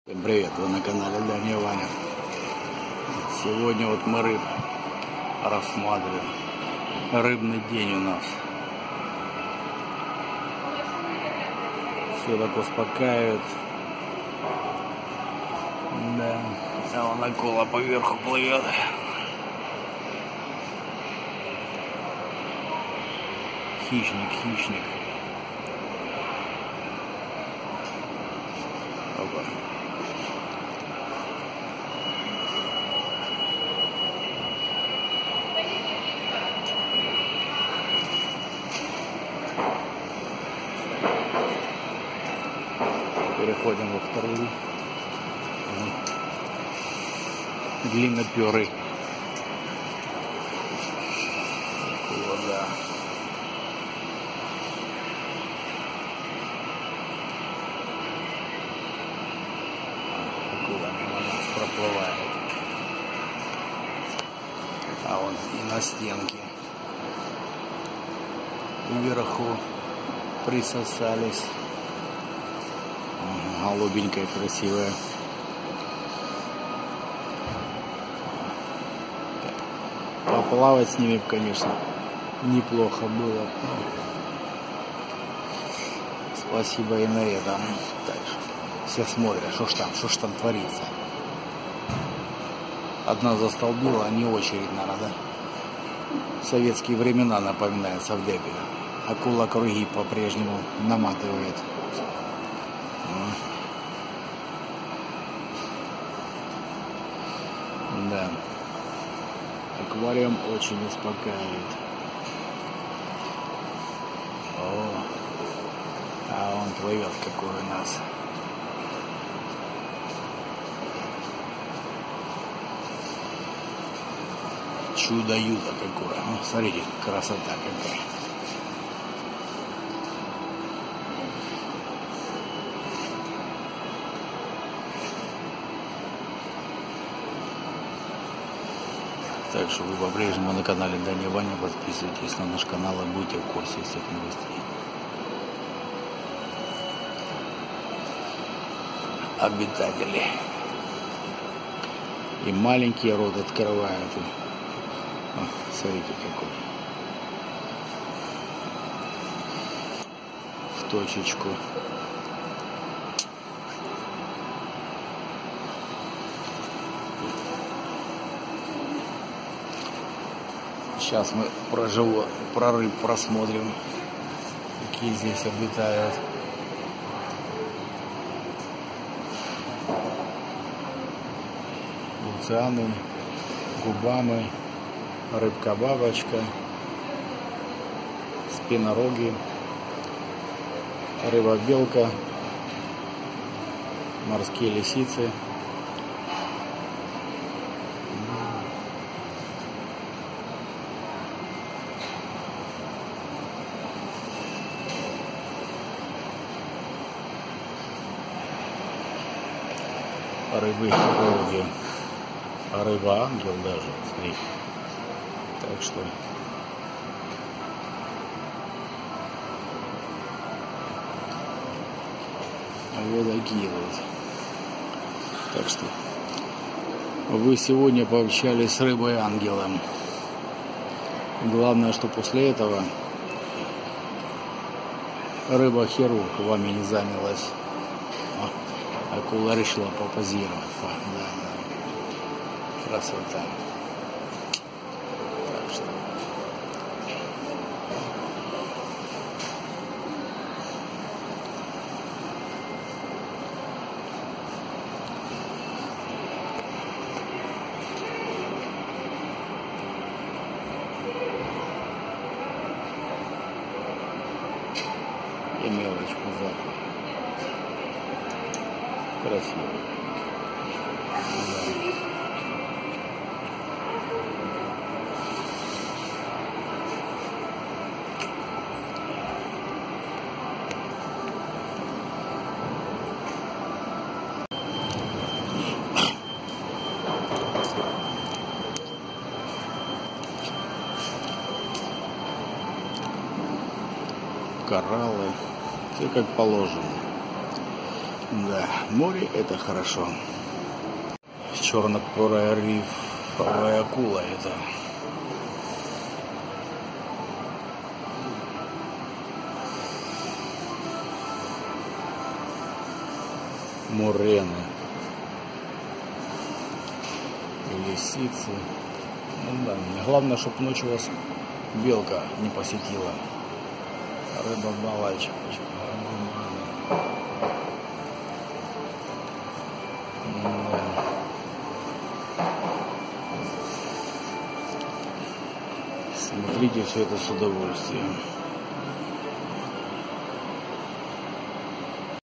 Всем привет, вы на канале Дядя Ваня. Сегодня вот мы рыб рассматриваем. Рыбный день у нас. Все так успокаивает. Да, а вон акула поверху плывет. Хищник. Опа. Переходим во вторую. Длинноперый. Акула, да. Акула мимо нас проплывает. А он и на стенке. Вверху присосались. Голубенькая, красивая. Поплавать с ними, конечно, неплохо было. Спасибо и на это. Так что все смотрят, что ж там творится. Одна застолбила, не очередь, наверное, да? Советские времена напоминает Савдепе. Акула круги по-прежнему наматывает. Да. Аквариум очень успокаивает. О, а он плывет какой у нас. Чудо-юдо какое. О, смотрите, красота какая. Так что вы по-прежнему на канале Дядя Ваня, подписывайтесь на наш канал и будьте в курсе всех новостей. Обитатели. И маленький рот открывают. О, смотрите какой. В точечку. Сейчас мы про рыб просмотрим, какие здесь обитают. Луцианы, губамы, рыбка-бабочка, спинороги, рыба-белка, морские лисицы. Рыбы-хирурги, рыба-ангел даже, смотри. Так что вот такие вот. Так что вы сегодня пообщались с рыбой-ангелом. Главное, что после этого рыба-хирург вами не занялась. Акула решила попозировать. Да. Красота. Так что. И мелочку завтра. Красиво. Кораллы, все как положено. Да, море это хорошо. Чернокорая рифовая акула это. Мурены. Лисицы. Ну да, главное, чтобы ночью вас белка не посетила. Рыба-балачка. Смотрите все это с удовольствием.